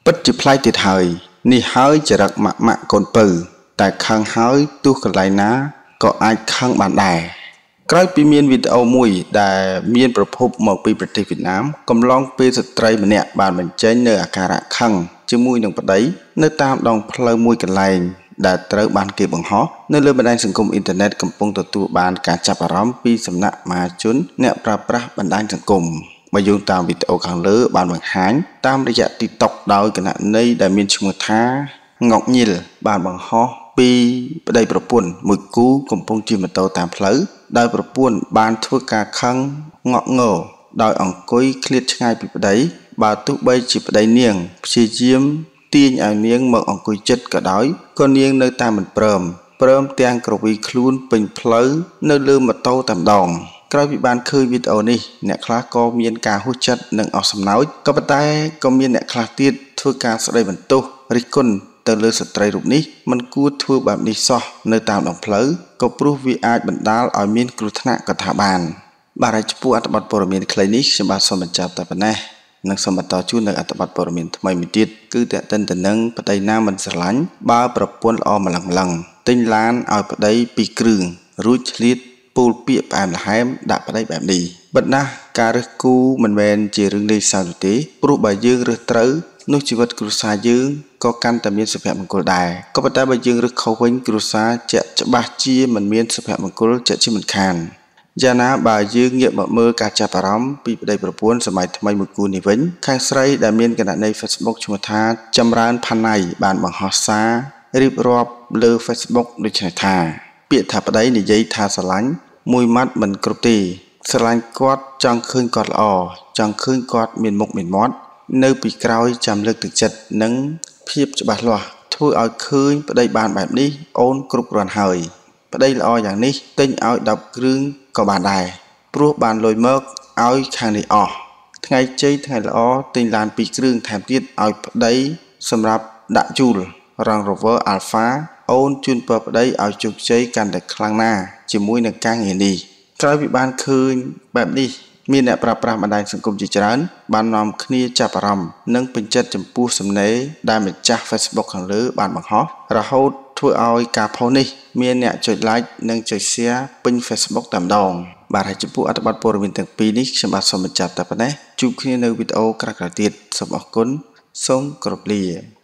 ពិតជាប្លែកទៀតហើយនេះហើយចរិតម៉ាក់កូនពៅតែខឹងហើយទោះកន្លែងណាក៏អាចខឹងបានដែរក្រោយពីមានវីដេអូមួយដែលមានប្រភពមកពីប្រទេសវៀតណាមកំឡុងពេលស្ត្រីម្នាក់បានបញ្ចេញនៅអាការៈខឹងជាមួយនឹងប្តីនៅតាមដងផ្លូវមួយកន្លែងដែលត្រូវបានគេបង្ហោះនៅលើបណ្ដាញសង្គមអ៊ីនធឺណិតកំពុងទទួលបានការចាប់អារម្មណ៍ពីសំណាក់មហាជនអ្នកប្រើប្រាស់បណ្ដាញសង្គមបើយោងតាមវីដេអូខាងលើបានបង្ហាញតាមរយៈ TikTok ដោយគណនីដែលមានឈ្មោះថាងងញិលបានបង្ហោះពីប្តីប្រពន្ធមួយគូកំពុងជិះម៉ូតូតាមផ្លូវដោយប្រពន្ធបានធ្វើការខឹងងក់ងដោយអង្គុយឃ្លាតឆ្ងាយពីប្តីបើទោះបីជាប្តីនាងព្យាយាមទាញឲ្យនាងមកអង្គុយជិតក៏ដោយក៏នាងនៅតែមិនព្រមទាំងក្រវីខ្លួនពេញផ្លូវនៅលើម៉ូតូតែម្ដងក្រោយពីបានឃើញវីដេអូនេះអ្នកខ្លះក៏មានការហួសចិត្តនិងអស់សំណើចក៏ប៉ុន្តែក៏មានអ្នកខ្លះទៀតធ្វើការស្ដីបន្ទោសរិះគន់ទៅលើស្ត្រីរូបនេះមិនគួរធ្វើបែបនេះសោះនៅតាមដងផ្លូវក៏ព្រោះវាអាចបណ្ដាលឲ្យមានគ្រោះថ្នាក់ក៏ថាបានបាទហើយចំពោះអត្ថបទព័ត៌មានខ្លីនេះខ្ញុំបាទសូមបញ្ចប់តែប៉ុណ្ណេះនិងសូមបន្តជូននៅអត្ថបទព័ត៌មានថ្មីមួយទៀតគឺតេតិនទៅនឹងប្តីណាមិនស្រឡាញ់បើប្រពន្ធល្អម្លឹងទិញឡានឲ្យប្តី2គ្រឿងរួចឆ្លៀតពូលពាកផ្អែមល្ហែមដាក់ប្តីបែបនេះបិទណាស់ការរើសគូមិនមែនជារឿងលេងសើចទេព្រោះបើយើងរើសត្រូវនោះជីវិតគ្រួសារយើងក៏កាន់តែមានសុភមង្គលដែរក៏ប៉ុន្តែបើយើងរើសខុសវិញគ្រួសារជាក់ច្បាស់ជាមិនមានសុភមង្គលជាក់ជាមិនខានយ៉ាងណាបើយើងងាកមកមើលការចាប់អារម្មណ៍ពីប្តីប្រពន្ធសម័យថ្មីមួយគូនេះវិញខាងស្រីដែលមានគណនី Facebook ឈ្មោះថាចម្រើនផាណៃបានបង្ហោះសាររៀបរាប់លើ Facebook ដូចនេះថាពាក្យថាប្តីនិយាយថាស្រឡាញ់មួយម៉ាត់មិនគ្រប់ទេស្រឡាញ់គាត់ចង់ឃើញគាត់ល្អចង់ឃើញគាត់មានមុខមានមាត់នៅពីក្រោយចាំលើកទឹកចិត្តនិងភាពច្បាស់លាស់ធ្វើឲ្យឃើញប្តីបានបែបនេះអូនគ្រប់គ្រាន់ហើយប្តីល្អយ៉ាងនេះទិញឲ្យ10គ្រឿងក៏បានដែរព្រោះបានលុយមកឲ្យខាងនេះអស់ថ្ងៃជ័យថ្ងៃល្អទិញឡាន2គ្រឿងថែមទៀតឲ្យប្តីសម្រាប់ដាក់ជូលRange Rover Alpha អូនជូនពរប្តីឲ្យជោគជ័យកាន់តែខ្លាំងណាស់ជាមួយនឹងការងារនេះក្រោយពីបានឃើញបែបនេះមានអ្នកប្រើប្រាស់បណ្ដាញសង្គមជាច្រើនបាននាំគ្នាចាប់អារម្មណ៍និងពេញចិត្តចំពោះសំណេរដែលម្ចាស់ Facebook ខាងលើបានបង្ហោះរហូតធ្វើឲ្យការផុសនេះមានអ្នកចុច like និងចុច share ពេញ Facebook តែម្ដងបាទហើយចំពោះអត្ថបទព័ត៌មានទាំងពីរនេះខ្ញុំបាទសូមបញ្ចប់តែប៉ុណ្ណេះជួបគ្នានៅវីដេអូក្រោយៗទៀតសូមអរគុណសូមគោរពលា